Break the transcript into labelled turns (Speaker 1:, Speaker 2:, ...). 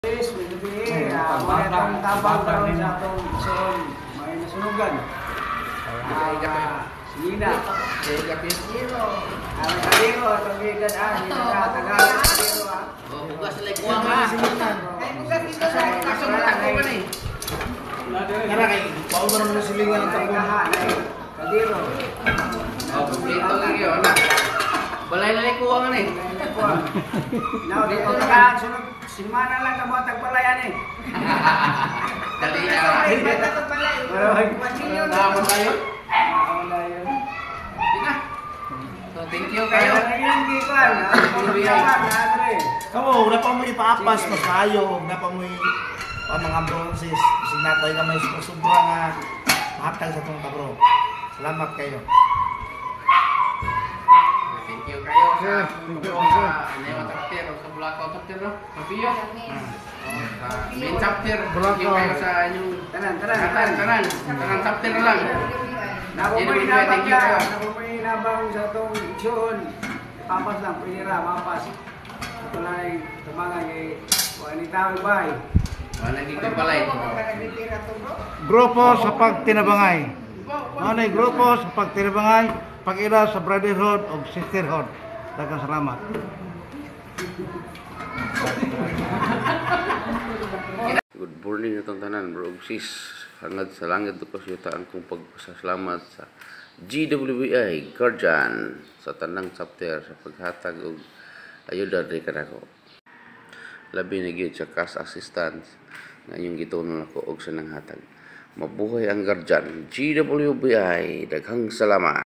Speaker 1: Yes, may itong tabang karon sa atong ison, may nasunugan. Sinina.
Speaker 2: Kapitiro.
Speaker 1: Ang kadiro, atong gigan tagal kadiro
Speaker 2: Bukas sila kuwang ha. Ay, bukas dito sa kaso matako ba ni?
Speaker 3: Kara kay paul mo naman silingan ang takbo.
Speaker 1: Kadiro.
Speaker 2: Dito lang yun. Balay na kuwang ni.
Speaker 1: Now, dito ka, sunod, simana lang ka mo tagpalayan eh.
Speaker 2: Dali na. Naman tayo. Tina. So, thank you kayo.
Speaker 3: Kamo, wala pa mo ipaapas mas kayo, wala pa mo mga bronzes. Sinatay ka may sobra nga mahatag sa tong kabro. Salamat kayo.
Speaker 2: Thank you kayo sa Neo Chapter o sa Bulacau Chapter, no? Mafia. Sa main chapter. Thank you kayo sa inyong tanan chapter na lang.
Speaker 1: Napumay nabang sa itong iksyon. Papas lang, pinira, mapas. Ito lang ay tumangan kay wanita bay.
Speaker 2: Wala nagiging balay.
Speaker 3: Grupo sa pagtinabangay. Ano ay grupo sa pagtinabangay, pag-ila sa brotherhood o sisterhood. Daghang salamat.
Speaker 4: Good morning atong tanan, bro. Sis, hangad sa langit ko sa ang kong pagpasalamat sa GWBI Guardian sa tanang chapter sa paghatag og ayuda di kanako. Labi na gyud sa cash assistance nga inyong gitunon ako og sa nanghatag. Mabuhay ang Guardian. GWBI, daghang salamat.